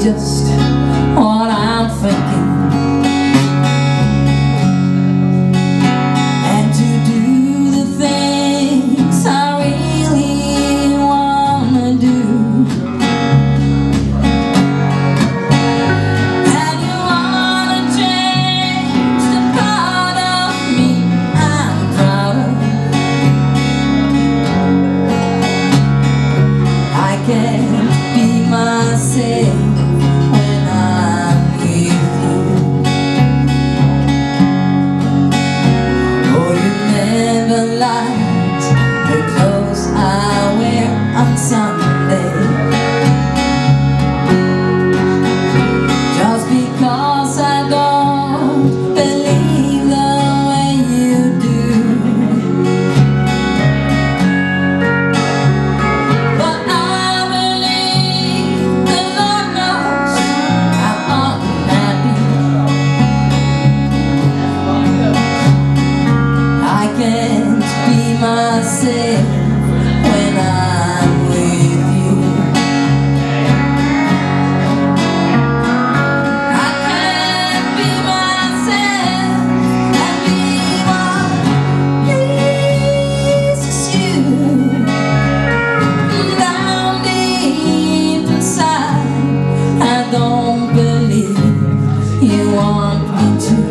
just what I'm thinking. And to do the things I really wanna do. And you wanna change the part of me I'm proud of. I can't be myself when I'm with you. Oh, you never liked the clothes I wear on Sunday, just because I don't believe the way you do. But I believe the Lord knows I'm unhappy. I can't be myself when I'm with you. I can't be myself and be what pleases you. Down deep inside, I don't believe you want me to.